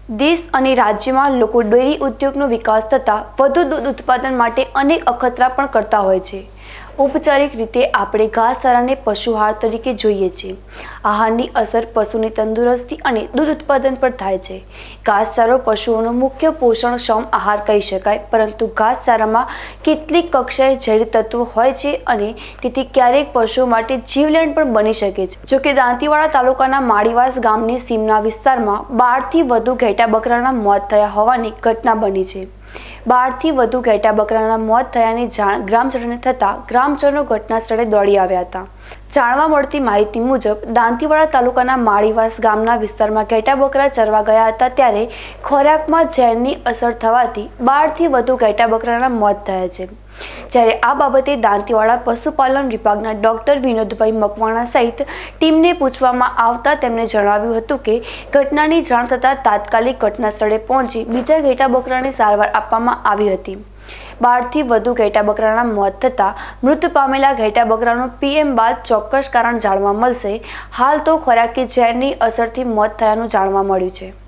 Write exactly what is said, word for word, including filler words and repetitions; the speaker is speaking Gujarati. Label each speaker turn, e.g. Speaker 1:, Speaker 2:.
Speaker 1: देश અને રાજ્યમાં લોકો ડેરી ઉદ્યોગનો વિકાસ થતાં વધુ દૂધ ઉત્પાદન માટે અનેક અખતરા પણ કરતા હોય છે। औपचारिक रीते આપણે ઘાસચારાને પશુહાર તરીકે જોઈએ છીએ। આહારની અસર પશુની તંદુરસ્તી અને દૂધ ઉત્પાદન પર થાય છે। ઘાસચારો પશુઓનો મુખ્ય પોષણક્ષમ આહાર કહી શકાય, પરંતુ ઘાસચારામાં કેટલીક કક્ષાએ ઝેરી તત્વો હોય છે અને તેથી ક્યારેક પશુઓ માટે જીવલેણ પણ બની શકે છે। જો કે દાંતીવાડા તાલુકાના માળીવાસ ગામની સીમના વિસ્તારમાં બારથી વધુ ઘેટા બકરાના મોત થયા હોવાની ઘટના બની છે। બારથી વધુ ઘેટા બકરાના મોત થયાની જાણ ગ્રામજનોને થતાં ગ્રામજનો ઘટના સ્થળે દોડી આવ્યા હતા। જાણવા મળતી માહિતી મુજબ દાંતીવાડા તાલુકાના માળીવાસ ગામના વિસ્તારમાં ઘેટા બકરા ચરવા ગયા હતા ત્યારે ખોરાકમાં ઝેરની અસર થવાથી બારથી વધુ ઘેટા બકરાના મોત થયા છે। જ્યારે આ બાબતે દાંતીવાડા પશુપાલન વિભાગના ડોક્ટર વિનોદભાઈ મકવાણા સહિત ટીમને પૂછવામાં આવતા તેમણે જણાવ્યું હતું કે ઘટનાની જાણ થતાં તાત્કાલિક ઘટના સ્થળે પહોંચી બીજા ઘેટા બકરાની સારવાર આપવામાં આવી હતી। બારથી વધુ ઘેટા બકરાના મોત થતાં મૃત પામેલા ઘેટા બકરાનું પીએમ બાદ ચોક્કસ કારણ જાણવા મળશે। હાલ તો ખોરાકી ઝેરની અસરથી મોત થયાનું જાણવા મળ્યું છે।